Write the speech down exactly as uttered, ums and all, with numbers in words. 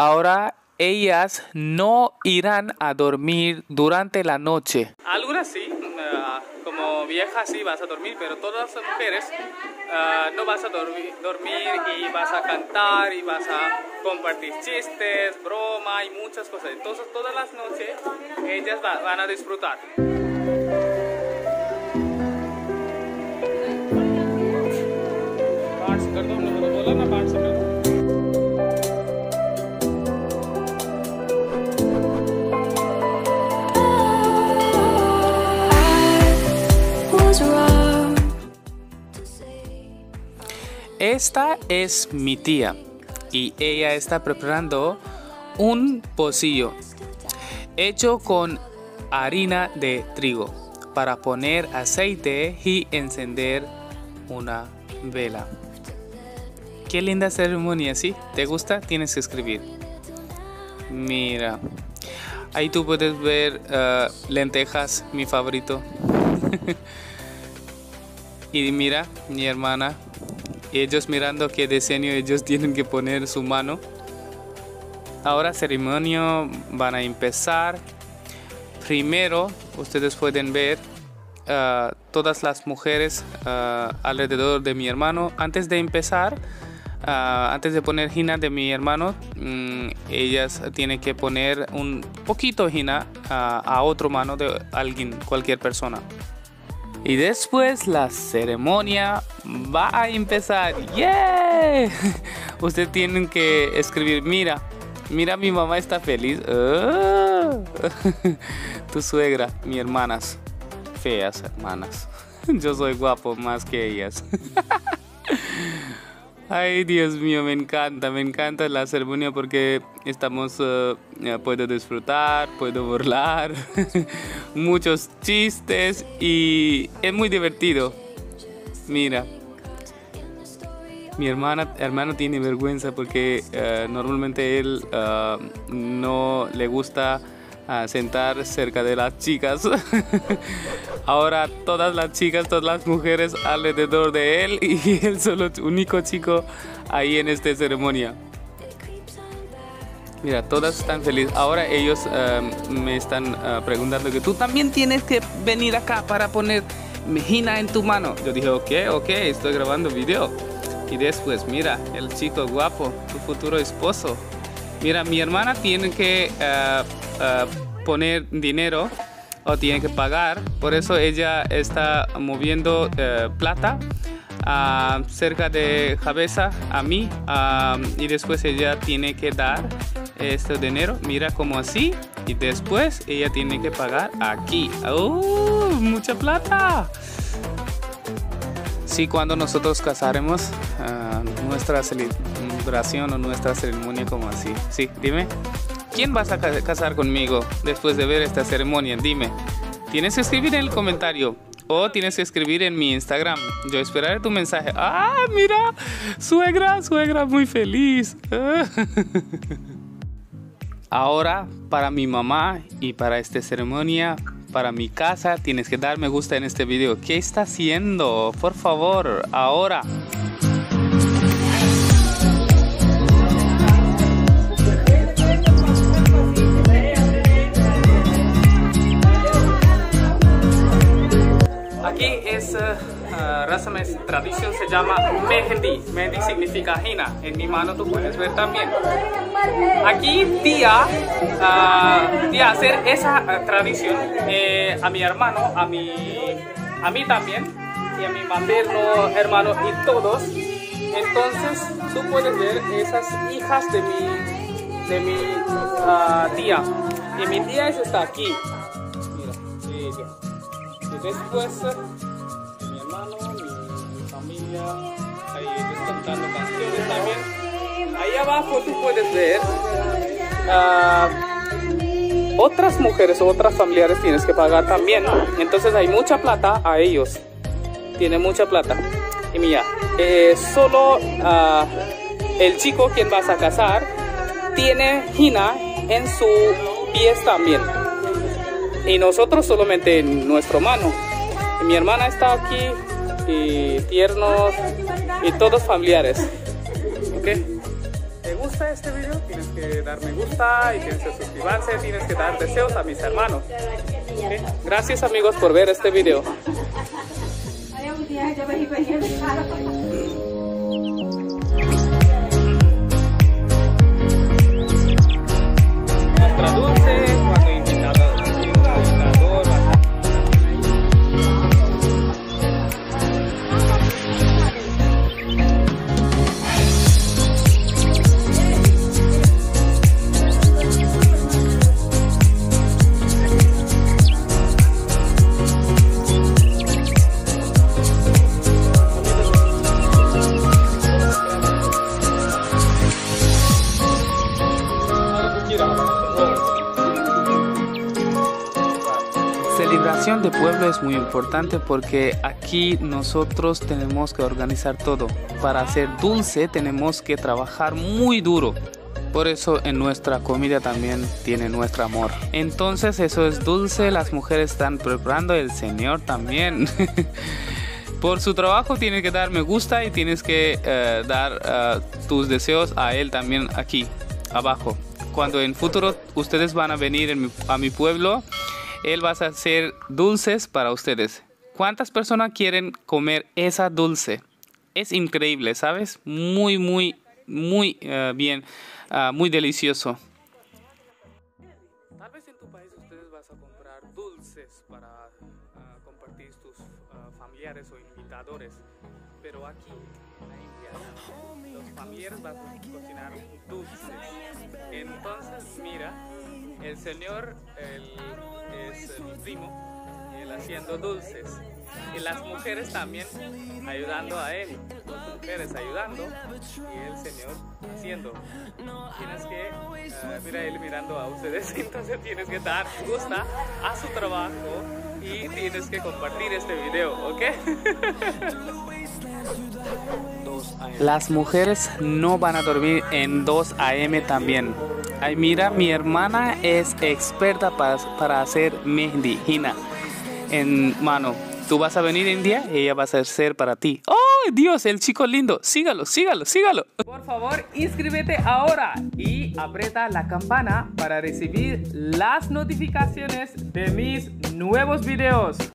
ahora ellas no irán a dormir durante la noche. Algunas sí, uh, como viejas sí vas a dormir, pero todas las mujeres uh, no vas a dormir, dormir y vas a cantar y vas a compartir chistes, broma y muchas cosas. Entonces todas las noches ellas va, van a disfrutar. Esta es mi tía y ella está preparando un pocillo hecho con harina de trigo para poner aceite y encender una vela. Qué linda ceremonia, ¿sí? ¿Te gusta? Tienes que escribir. Mira, ahí tú puedes ver uh, lentejas, mi favorito. Y mira, mi hermana. Ellos mirando qué diseño ellos tienen que poner su mano. Ahora ceremonia van a empezar. Primero ustedes pueden ver uh, todas las mujeres uh, alrededor de mi hermano. Antes de empezar, uh, antes de poner hina de mi hermano, um, ellas tienen que poner un poquito hina uh, a otro mano de alguien, cualquier persona. Y después la ceremonia va a empezar. ¡Yeah! Ustedes tienen que escribir, mira, mira mi mamá está feliz. Oh. Tu suegra, mis hermanas, feas hermanas. Yo soy guapo más que ellas. Ay, Dios mío, me encanta, me encanta la ceremonia porque estamos, uh, puedo disfrutar, puedo burlar, muchos chistes y es muy divertido. Mira, mi hermana, hermano tiene vergüenza porque uh, normalmente él uh, no le gusta uh, sentar cerca de las chicas. Ahora todas las chicas, todas las mujeres alrededor de él y él solo el único chico ahí en esta ceremonia. Mira, todas están felices. Ahora ellos uh, me están uh, preguntando que tú también tienes que venir acá para poner hina en tu mano. Yo dije, ok, ok, estoy grabando video. Y después, mira, el chico guapo, tu futuro esposo. Mira, mi hermana tiene que uh, uh, poner dinero o tiene que pagar, por eso ella está moviendo eh, plata uh, cerca de cabeza a mí uh, y después ella tiene que dar este dinero, mira como así, y después ella tiene que pagar aquí. ¡Uh! ¡Mucha plata! Sí, cuando nosotros casaremos uh, nuestra celebración o nuestra ceremonia como así. Sí, dime. ¿Quién vas a casar conmigo después de ver esta ceremonia? Dime. Tienes que escribir en el comentario o tienes que escribir en mi Instagram. Yo esperaré tu mensaje. ¡Ah, mira! Suegra, suegra muy feliz. Ahora, para mi mamá y para esta ceremonia, para mi casa, tienes que dar me gusta en este video. ¿Qué está haciendo? Por favor, ahora. Aquí es uh, uh, raza, es tradición, se llama Mehndi. Mehndi significa hina. En mi mano tú puedes ver también. Aquí tía, uh, tía hacer esa uh, tradición eh, a mi hermano, a mi, a mí también y a mi materno hermano y todos. Entonces tú puedes ver esas hijas de mi, de mi uh, tía. Y mi tía está aquí. Mira, ella. Y después mi hermano, mi, mi familia, ahí ellos cantando canciones también. Ahí abajo tú puedes ver uh, otras mujeres o otras familiares tienes que pagar también. Entonces hay mucha plata a ellos. Tiene mucha plata. Y mira, eh, solo uh, el chico quien vas a casar tiene hina en sus pies también. Y nosotros solamente en nuestra mano. Y mi hermana está aquí y tiernos y todos familiares. ¿Ok? te gusta este video, tienes que dar me gusta y tienes que suscribirse, tienes que dar deseos a mis hermanos. ¿Okay? Gracias amigos por ver este video. Nuestra dulce cuando invitado, invitador va a Celebración de pueblo es muy importante porque aquí nosotros tenemos que organizar todo. Para hacer dulce tenemos que trabajar muy duro. Por eso en nuestra comida también tiene nuestro amor. Entonces eso es dulce, las mujeres están preparando, el Señor también. Por su trabajo tienes que dar me gusta y tienes que uh, dar uh, tus deseos a Él también aquí, abajo. Cuando en futuro ustedes van a venir en mi, a mi pueblo, Él va a hacer dulces para ustedes. ¿Cuántas personas quieren comer esa dulce? Es increíble, ¿sabes? Muy, muy, muy uh, bien, uh, muy delicioso. Tal vez en tu país ustedes vas a comprar dulces para uh, compartir tus uh, familiares o invitadores. Pero aquí en la India, los familiares van a cocinar dulces. Entonces, mira, el Señor el, es mi primo, él haciendo dulces. Y las mujeres también ayudando a él. Las mujeres ayudando y el Señor haciendo. Tienes que, uh, mira él mirando a ustedes, entonces tienes que dar gusta a su trabajo y tienes que compartir este video, ¿ok? Las mujeres no van a dormir en dos a eme también. Ay, mira, mi hermana es experta para, para hacer mehndi, hina, en mano. Tú vas a venir en día y ella va a hacer para ti. ¡Oh, Dios! El chico lindo. Sígalo, sígalo, sígalo. Por favor, inscríbete ahora y aprieta la campana para recibir las notificaciones de mis nuevos videos.